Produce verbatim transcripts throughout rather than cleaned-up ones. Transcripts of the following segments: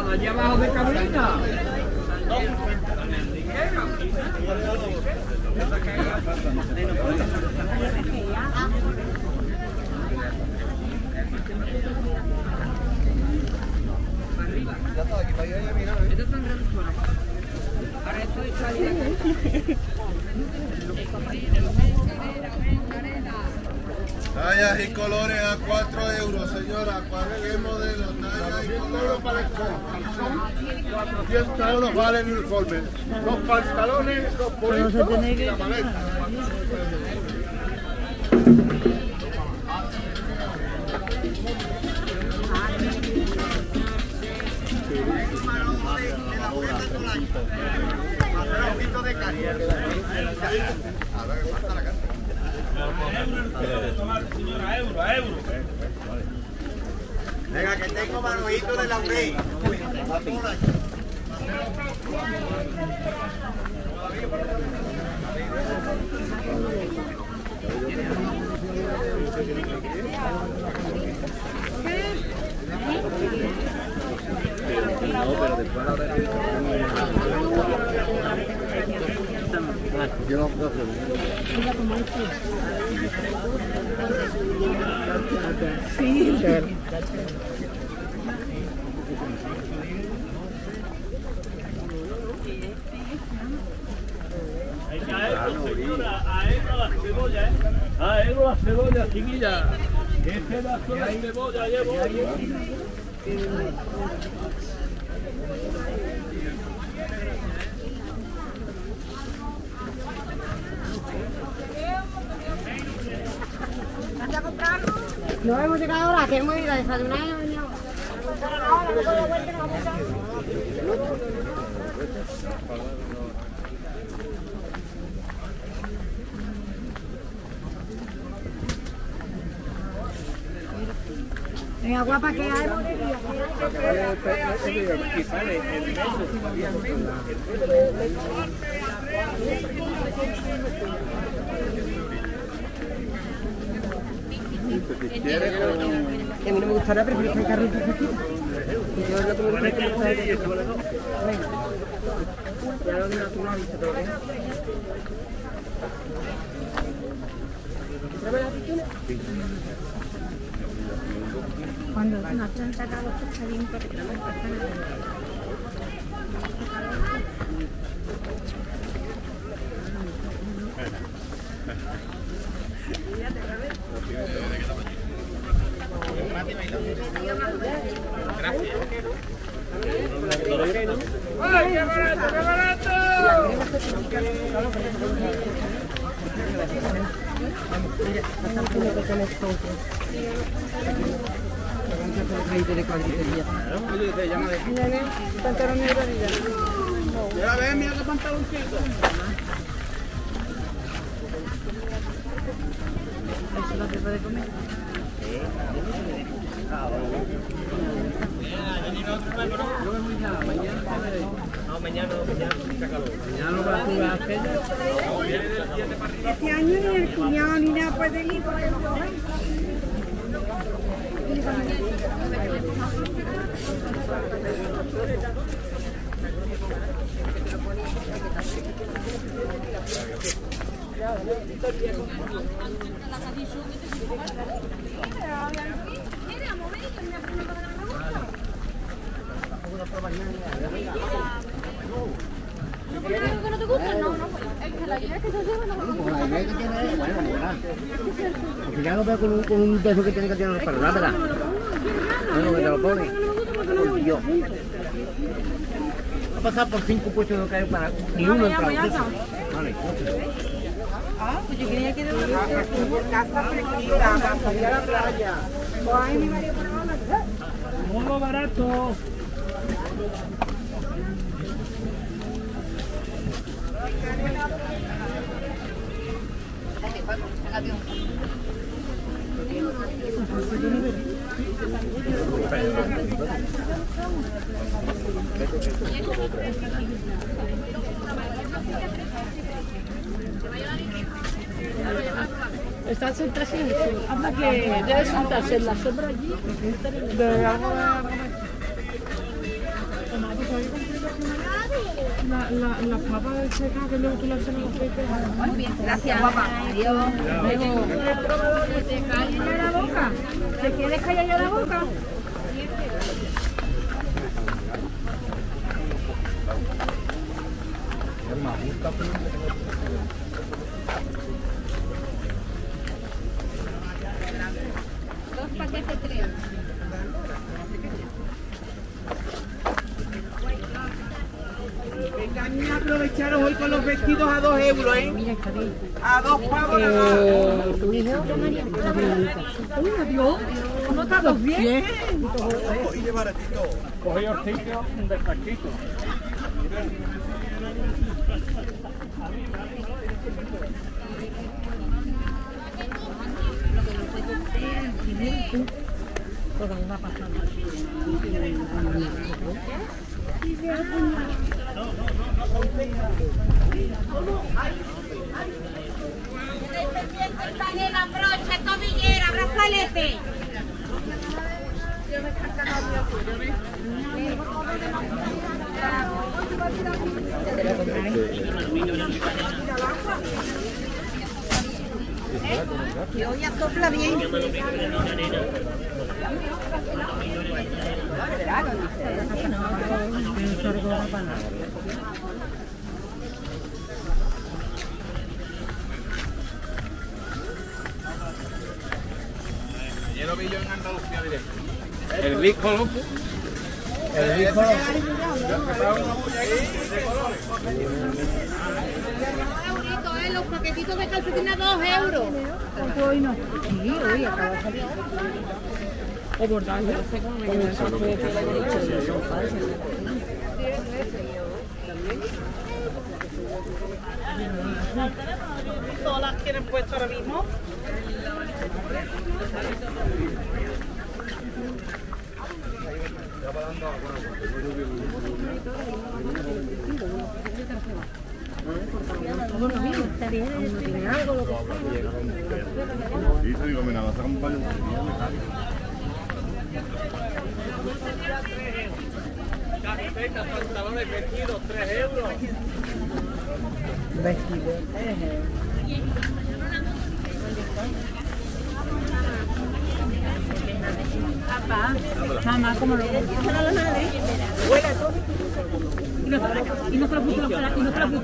allá abajo de Carolina. Tallas y colores a cuatro euros, señora. ¿Qué modelo? Tallas y colores para el cuatrocientos euros vale el uniforme. Los pantalones, los bolitos y la maleta. Señora, euro, a euro. Venga, que tengo manojito de laurel. No, pero después la verdad. Yo no puedo hacer. Sí. Hay que a euro, señora, a euro la cebolla, ¿eh? A euro la cebolla, chiquilla. ¿Qué pedazo de cebolla llevo? No hemos llegado ahora, que hemos ido a desayunar. Venga, guapa, que hay morería. Que a mí no me gustará, pero prefiero que el carro un poquito. Y yo es lo que me gusta que me gusta de esto. Venga. Ya lo digo, tú no has visto todo, ¿eh? ¿Trae la piscina? Sí. Cuando una planta acaba está bien porque no me pasa nada. ¡Ay, qué barato, qué barato! Ya ves, mira qué pantaloncito. ¿Eso no se puede comer? No, mañana no, mañana está calor. Ya no va a jugar a hacer. Este año ni el cuñado ni nada puede ir porque no coge. ¿Que no te gusta? No, no, es que la idea que yo llevo no me gusta. La idea que tiene es, bueno, ¿verdad? Porque ya lo veo con un, con un beso que tiene que tirar los perros, ¿verdad? Bueno, que te lo pone. Por Dios. Va a pasar por cinco puestos de caer para ni uno entra. Vale. Ah, pues yo quería que de una casa fresquita, para salir a la playa. Pues ahí mi marido por la mano. ¡Muy barato! Están sentados en el suelo. Anda que debe sentarse en la sombra allí. De algo de... La, la, las papas de seca que luego tú las haces en los peitos. Muy bien, gracias, guapa. Adiós. Luego, ¿se te cae ya la boca? ¿Te quieres callar ya la boca? Dos paquetes, tres. Venga, aprovecharos hoy con los vestidos a dos euros, ¿eh? A dos pavos nada más. ¿Tu hijo? Uy, adiós. ¿Cómo estás? ¿Bien? Bien. Cogí el sitio despachito. Panela, brocha, tobillera, brazalete. Que hoy sopla bien. Yo lo vi yo en Andalucía directo. El disco loco. El disco Euritos, ¿eh? Los paquetitos de calcetines a dos euros. Hoy no. Sí, hoy acaba de salir. O bordaje. ¿Todas las tienen puesto ahora mismo? Sí, te digo, mira, vas a comprar un Camisetas, pantalones, vestidos, tres euros. Vestido. Papá, mamá, ¿cómo lo ves? Y no se lo puso, y no se lo puso. Y no se lo puso.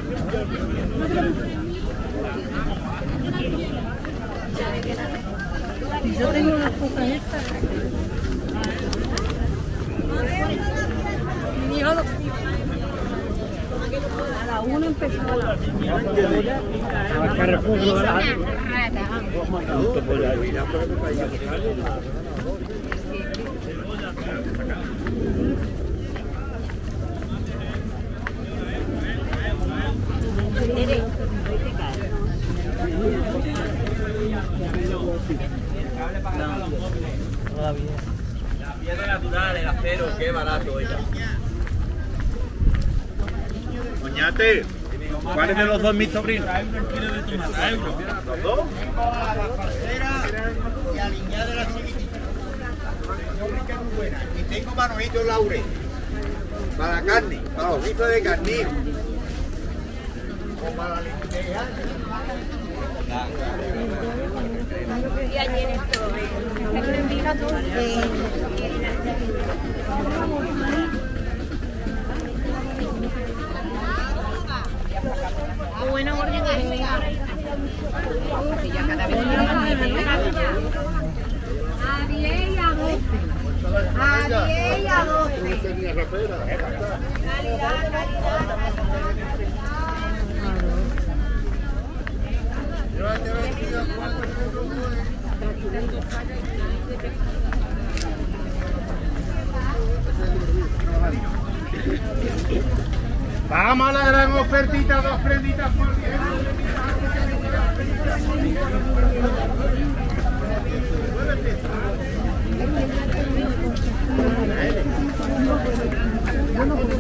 Y yo tengo unas cosas estas. Mi hijo lo... A la una empezó la... La piedra natural, el acero, qué barato, oiga. Oñate, ¿Cuál es de los dos mis sobrinos? ¿Los dos? Y aliñada de la chiquitita. Muy buena. Y tengo Manolito Laure. Para la carne, para los guisos de carnero. O para la lenteja. Y ayer esto, pero le invita tú. Bueno, orden ahí. Ya cada vez a diez y a doce. A diez y a doce. Calidad, calidad. llévate vestido a cuatro euros. Vamos a la gran ofertita, dos prenditas por diez. Yo no puedo.